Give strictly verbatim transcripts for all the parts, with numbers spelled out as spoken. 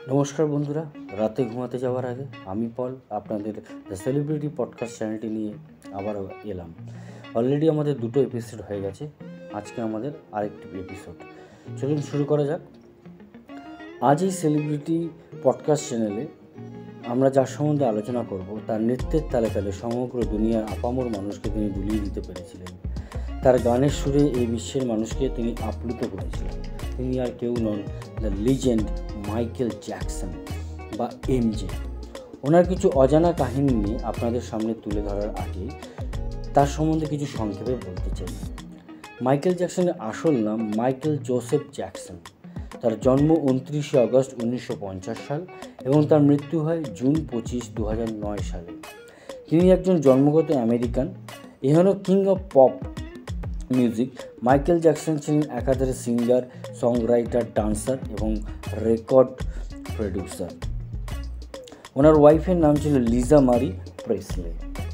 নমস্কার বন্ধুরা, রাতে ঘুমাতে যাওয়ার আগে আমি পল আপনাদের দ্য সেলিব্রিটি পডকাস্ট চ্যানেলটি নিয়ে আবারও এলাম। অলরেডি আমাদের দুটো এপিসোড হয়ে গেছে, আজকে আমাদের আরেকটি এপিসোড। চলুন শুরু করা যাক। আজ এই সেলিব্রিটি পডকাস্ট চ্যানেলে আমরা যার সম্বন্ধে আলোচনা করব, তার নৃত্যের তালে তালে সমগ্র দুনিয়ার আপামর মানুষকে তিনি দুলিয়ে দিতে পেরেছিলেন। তার গানের সুরে এই বিশ্বের মানুষকে তিনি আপ্লুত করেছিলেন। তিনি আর কেউ নন, দ্য লিজেন্ড মাইকেল জ্যাকসন বা এম জে। ওনার কিছু অজানা কাহিনী নিয়ে আপনাদের সামনে তুলে ধরার আগে তার সম্বন্ধে কিছু সংক্ষেপে বলতে চাই। মাইকেল জ্যাকসনের আসল নাম মাইকেল জোসেফ জ্যাকসন। তার জন্ম উনত্রিশে আগস্ট উনিশশো পঞ্চাশ সাল এবং তার মৃত্যু হয় জুন পঁচিশ দু হাজার নয় সালে। তিনি একজন জন্মগত আমেরিকান। এ হল king of pop music. Michael Jackson ছিলেন একাধারে সিঙ্গার, সংরাইটার, ডান্সার এবং রেকর্ড প্রডিউসার। ওনার ওয়াইফের নাম ছিল লিজা মারি প্রেসলে।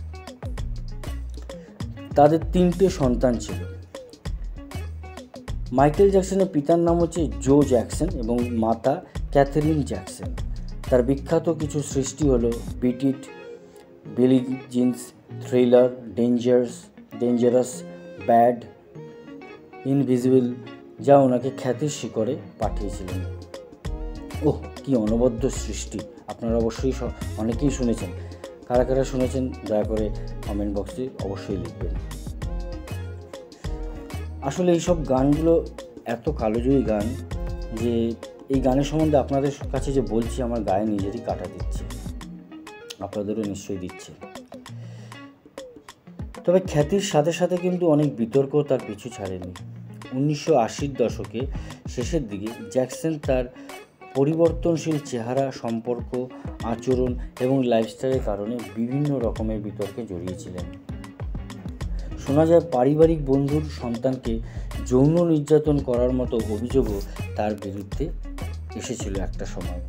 তাদের তিনটে সন্তান ছিল। মাইকেল জ্যাকসনের পিতার নাম হচ্ছে জো জ্যাকসন এবং মাতা ক্যাথরিন জ্যাকসন। তার বিখ্যাত কিছু সৃষ্টি হলো beat it, Billie Jean, thriller, dangerous dangerous bad, invisible, যা ওনাকে খ্যাতির শিখরে পাঠিয়েছিলেন। ওহ, কি অনবদ্য সৃষ্টি! আপনারা অবশ্যই অনেকেই শুনেছেন। কারা কারা শুনেছেন দয়া করে কমেন্ট বক্সে অবশ্যই লিখবেন। আসলে এইসব গানগুলো এত কালোজয়ী গান যে এই গানের সম্বন্ধে আপনাদের কাছে যে বলছি, আমার গায়ে নিজেরই কাটা দিচ্ছে, আপনাদেরও নিশ্চয়ই দিচ্ছে। তবে খ্যাতির সাথে সাথে কিন্তু অনেক বিতর্ক তার পিছু ছাড়েনি। উনিশশো আশির দশকে শেষের দিকে জ্যাকসন তার পরিবর্তনশীল চেহারা, সম্পর্ক, আচরণ এবং লাইফস্টাইলের কারণে বিভিন্ন রকমের বিতর্কে জড়িয়েছিলেন। শোনা যায় পারিবারিক বন্ধুর সন্তানকে যৌন নির্যাতন করার মতো অভিযোগও তার বিরুদ্ধে এসেছিল একটা সময়।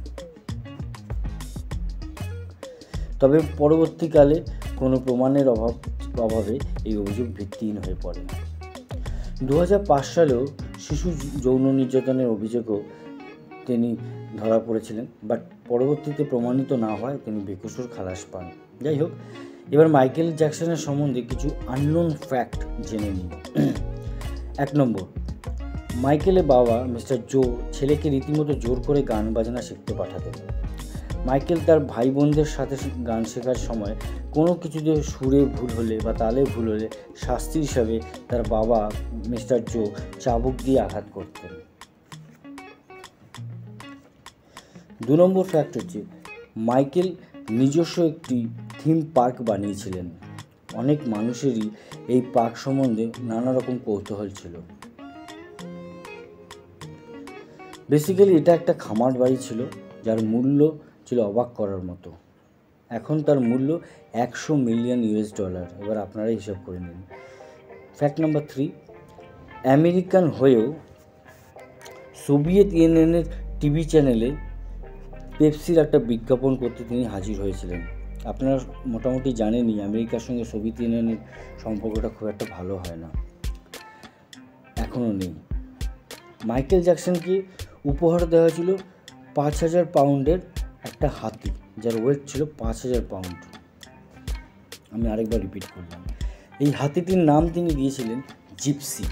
তবে পরবর্তীকালে কোনো প্রমাণের অভাব অভাবে এই অভিযোগ ভিত্তিহীন হয়ে পড়ে। দু হাজার পাঁচ সালেও শিশু যৌন নির্যাতনের অভিযোগও তিনি ধরা পড়েছিলেন, বাট পরবর্তীতে প্রমাণিত না হয় তিনি বেকসুর খালাস পান। যাই হোক, এবার মাইকেল জ্যাকসনের সম্বন্ধে কিছু আননোন ফ্যাক্ট জেনে নিই। এক নম্বর, মাইকেলের বাবা মিস্টার জো ছেলেকে রীতিমতো জোর করে গান বাজনা শিখতে পাঠাতেন। মাইকেল তার ভাই বোনদের সাথে গান শেখার সময় কোনো কিছুতে সুরে ভুল হলে বা তালে ভুল হলে শাস্তি হিসাবে তার বাবা মিস্টার জো চাবুক দিয়ে আঘাত করতেন। দু নম্বর ফ্যাক্ট হচ্ছে, মাইকেল নিজস্ব একটি থিম পার্ক বানিয়েছিলেন। অনেক মানুষেরই এই পার্ক সম্বন্ধে নানা রকম কৌতূহল ছিল। বেসিক্যালি এটা একটা খামার বাড়ি ছিল, যার মূল্য ছিল অবাক করার মতো। এখন তার মূল্য একশো মিলিয়ন ইউএস ডলার। এবার আপনারা হিসাব করে নিন। ফ্যাক্ট নাম্বার থ্রি, আমেরিকান হয়েও সোভিয়েত ইউনিয়নের টিভি চ্যানেলে পেপসির একটা বিজ্ঞাপন করতে তিনি হাজির হয়েছিলেন। আপনারা মোটামুটি জানেনই আমেরিকার সঙ্গে সোভিয়েত ইউনিয়নের সম্পর্কটা খুব একটা ভালো হয় না, এখনও নেই। মাইকেল জ্যাকসনকে উপহার দেওয়া ছিল পাঁচ হাজার পাউন্ডের একটা হাতি, যার ওয়েট ছিল পাঁচ হাজার পাউন্ড। আমি আরেকবার রিপিট করলাম, এই হাতিটির নাম তিনি দিয়েছিলেন জিপসি।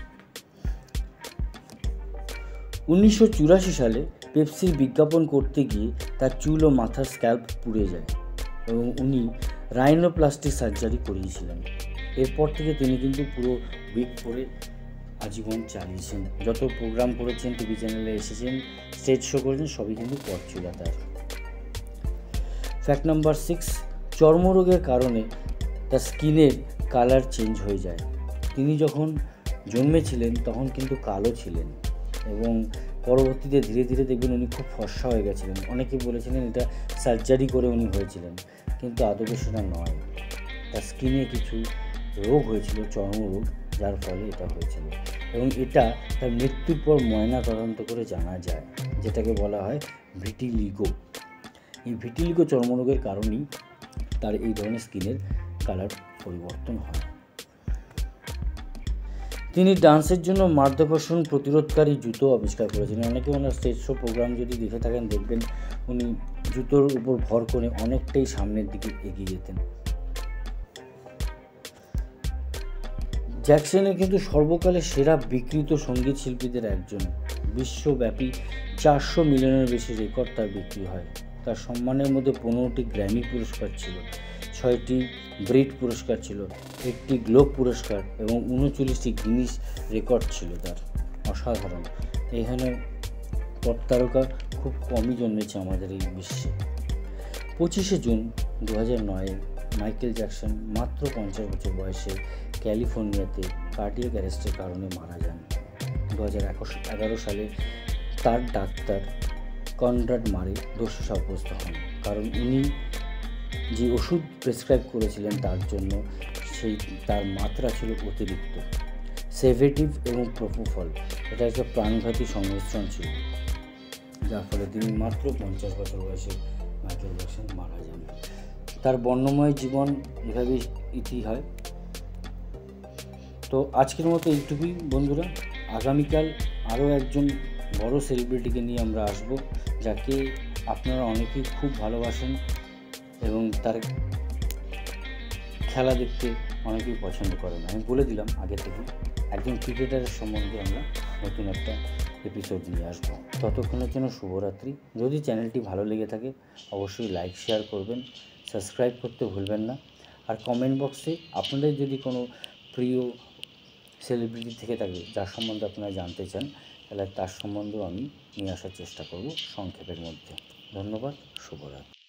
উনিশশো চুরাশি সালে পেপসির বিজ্ঞাপন করতে গিয়ে তার চুল ও মাথার স্ক্যাল্প পুড়ে যায় এবং উনি রাইনোপ্লাস্টি সার্জারি করিয়েছিলেন। এরপর থেকে তিনি কিন্তু পুরো উইক পরে আজীবন চালিয়েছেন। যত প্রোগ্রাম করেছেন, টিভি চ্যানেলে এসেছেন, স্টেজ শো করেছেন, সবই কিন্তু পথ চলা তার। ফ্যাক্ট নাম্বার সিক্স, চর্মরোগের কারণে তার স্কিনের কালার চেঞ্জ হয়ে যায়। তিনি যখন জন্মেছিলেন তখন কিন্তু কালো ছিলেন এবং পরবর্তীতে ধীরে ধীরে দেখবেন উনি খুব ফর্সা হয়ে গেছিলেন। অনেকে বলেছিলেন এটা সার্জারি করে উনি হয়েছিলেন, কিন্তু আদতে সেটা নয়। তার স্কিনে কিছু রোগ হয়েছিল, চর্মরোগ, যার ফলে এটা হয়েছিল এবং এটা তার মৃত্যুর পর ময়না তদন্ত করে জানা যায়, যেটাকে বলা হয় ভিটিলিগো। এই ভিটিলিগো চর্মরোগের কারণেই তার এই ধরনের স্কিনের কালার পরিবর্তন হয়। তিনি ডান্সের জন্য মাধ্যাকর্ষণ প্রতিরোধকারী জুতো আবিষ্কার করেছিলেন। অনেকে ওনার স্টেজ শো প্রোগ্রাম যদি দেখে থাকেন দেখবেন উনি জুতোর উপর ভর করে অনেকটাই সামনের দিকে এগিয়ে যেতেন। জ্যাকসনের কিন্তু সর্বকালের সেরা বিক্রিত সঙ্গীত শিল্পীদের একজন। বিশ্বব্যাপী চারশো মিলিয়নের বেশি রেকর্ড তার বিক্রি হয়। তার সম্মানের মধ্যে পনেরোটি গ্র্যামি পুরস্কার ছিল, ছয়টি ব্রিট পুরস্কার ছিল, একটি গ্লোব পুরস্কার এবং উনচল্লিশটি গিনিস রেকর্ড ছিল তার। অসাধারণ। এখানে পপ তারকা খুব কমই জন্মেছে আমাদের এই বিশ্বে। পঁচিশে জুন দু হাজার নয়ে মাইকেল জ্যাকসন মাত্র পঞ্চাশ বছর বয়সে ক্যালিফোর্নিয়াতে কার্ডিয়াক অ্যারেস্টের কারণে মারা যান। দু হাজার এগারো সালে তার ডাক্তার কনরাড মারে দোষী সাব্যস্ত হন, কারণ উনি যে ওষুধ প্রেসক্রাইব করেছিলেন তার জন্য সেই তার মাত্রা ছিল অতিরিক্ত। সেভেটিভ এবং প্রোপোফল এটা একটা প্রাণঘাতী সংমিশ্রণ ছিল, যার ফলে তিনি মাত্র পঞ্চাশ বছর বয়সে মাইকেল জ্যাকসন মারা যান। তার বর্ণময় জীবন এভাবেই ইতি হয়। তো আজকের মতো এইটুকুই বন্ধুরা। আগামীকাল আরও একজন বড় সেলিব্রিটিকে নিয়ে আমরা আসব, যাকে আপনারা অনেকেই খুব ভালোবাসেন এবং তার খেলা দেখতে অনেকেই পছন্দ করেন। আমি বলে দিলাম আগে থেকে, একজন ক্রিকেটারের সম্বন্ধে আমরা নতুন একটা এপিসোড নিয়ে আসবো। ততক্ষণের জন্য শুভরাত্রি। যদি চ্যানেলটি ভালো লেগে থাকে অবশ্যই লাইক শেয়ার করবেন, সাবস্ক্রাইব করতে ভুলবেন না। আর কমেন্ট বক্সে আপনাদের যদি কোনো প্রিয় সেলিব্রিটি থেকে থাকে যার সম্বন্ধে আপনারা জানতে চান, তাহলে তার সম্বন্ধেও আমি নিয়ে আসার চেষ্টা করব সংক্ষেপের মধ্যে। ধন্যবাদ, শুভরাত্রি।